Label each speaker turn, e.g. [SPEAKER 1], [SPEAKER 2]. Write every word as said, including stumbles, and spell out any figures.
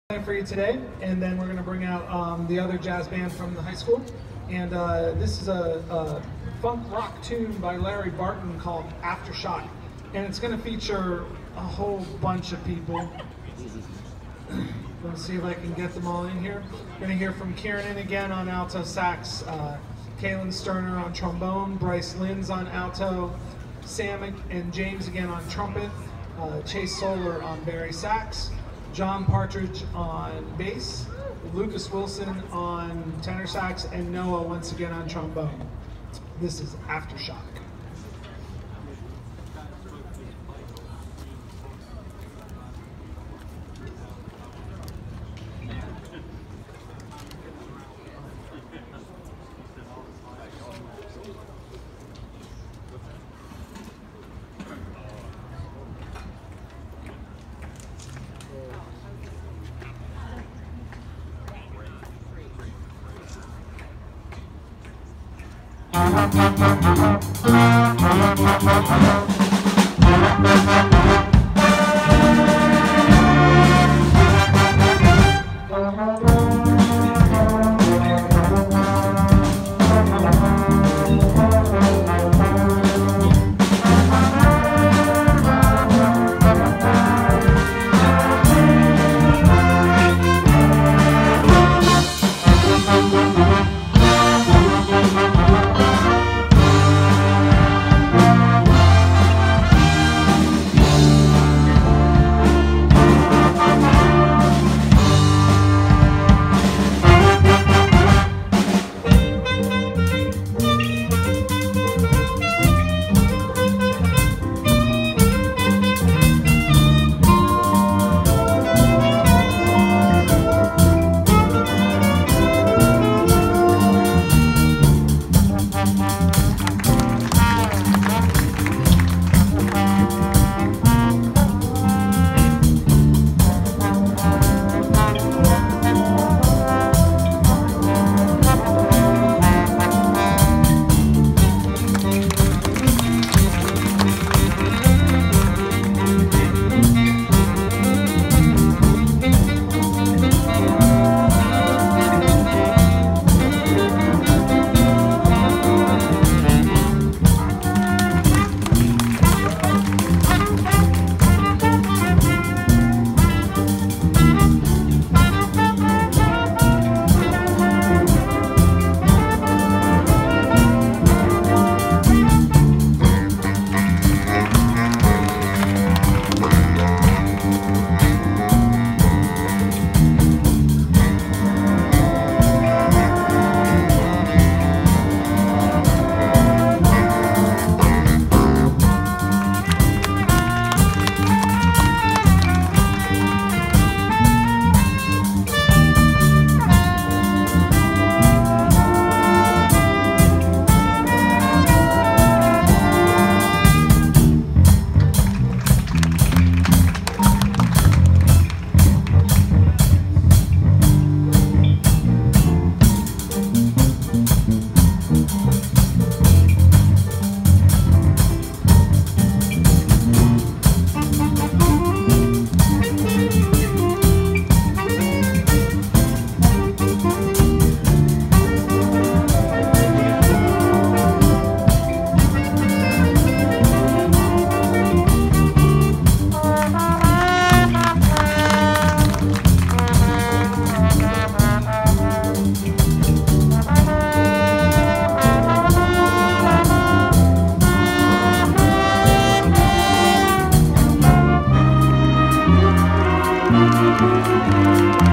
[SPEAKER 1] For you today, and then we're going to bring out um, the other jazz band from the high school. And uh, this is a, a funk rock tune by Larry Barton called Aftershock, and it's going to feature a whole bunch of people. Let's see if I can get them all in here. We're going to hear from Kieran again on alto sax, uh, Kaylin Sterner on trombone, Bryce Linz on alto, Sam and James again on trumpet, uh, Chase Solar on bari sax, John Partridge on bass, Lucas Wilson on tenor sax, and Noah once again on trombone. This is Aftershock.
[SPEAKER 2] Thank you.